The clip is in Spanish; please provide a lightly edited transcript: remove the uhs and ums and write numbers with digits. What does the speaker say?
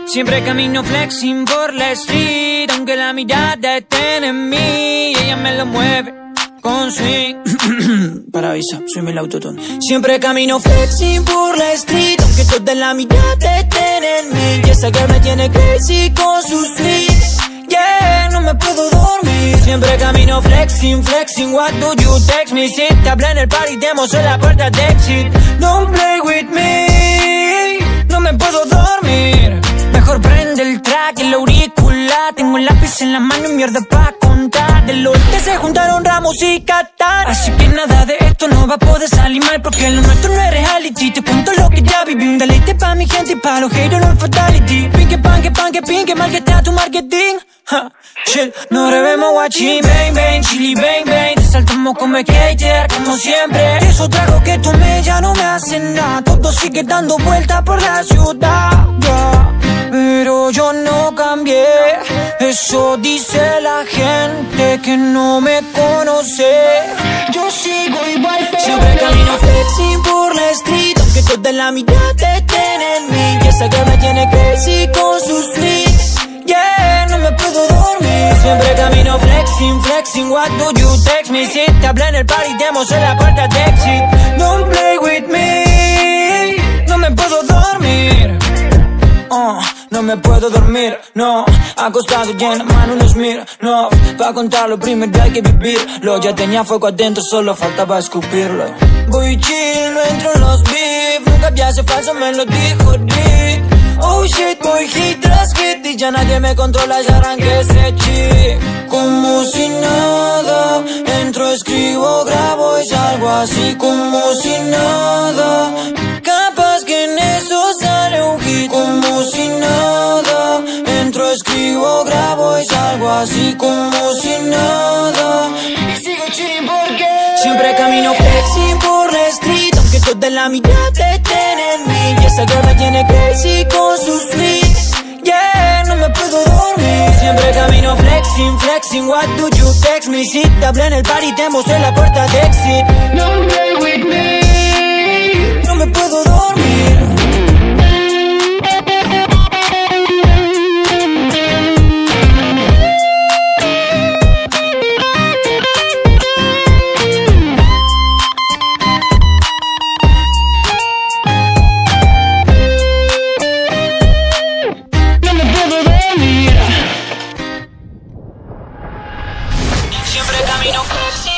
Siempre camino flexing por la street, aunque la mirada esté en mí, ella me lo mueve con swing. Para avisar, soy el autotune. Siempre camino flexing por la street, aunque toda la mirada esté en mí, y esa girl me tiene crazy con sus fleets. Yeah, no me puedo dormir. Siempre camino flexing, flexing. What do you text me? Si te hablé en el party, te mostré la puerta de exit. Don't play with me. No me puedo dormir. Mejor prende el track, el auricular. Tengo el lápiz en la mano y mierda pa' contar. Del oeste se juntaron Ramos y Qatar. Así que nada de esto no va a poder salir mal, porque lo nuestro no es reality. Te cuento lo que ya viví, un deleite pa' mi gente y pa' los haters, no fatality. Pinque, panque, panque, pinque, mal que está tu marketing. Shit, no revemos guachín, bang, bang, chili, bang, bang. Te saltamos como skater, como siempre. Eso trago que tomé ya no me hace nada. Todo sigue dando vueltas por la ciudad, yeah. Pero yo no cambié. Eso dice la gente que no me conoce. Yo sigo igual, pero siempre camino flexing por la street, aunque toda la mirada estén en mí, y esa girl me tiene crazy con sus fleets. Yeah, no me puedo dormir. Siempre camino flexing, flexing. What do you text me? Si te hablé en el party, te mostré la puerta de exit. Don't play with me. No me puedo dormir. No me puedo dormir, no. Acostado y en la mano unos mir, no. Pa' contarlo primero hay que vivirlo. Ya tenía fuego adentro, solo faltaba escupirlo. Voy chill, no entro en los beef. Nunca vi hace falso, me lo dijo Dick. Oh shit, voy hit tras hit y ya nadie me controla, ya arranqué ese chip. Como si nada, entro, escribo, grabo y salgo así como si nada. Capaz que en eso sale un hit. Como si nada, entro, escribo, grabo y salgo así como si nada. Y sigo chilling porque siempre camino flexing por la street, aunque toda la mirada estén en mí, y esa girl me tiene crazy con sus fleets. Yeah, no me puedo dormir. Siempre camino flexing, flexing. What do you text me? Si te hablé en el party, te mostré la puerta de exit. Don't play with me. No me puedo dormir. Siempre camino flexing.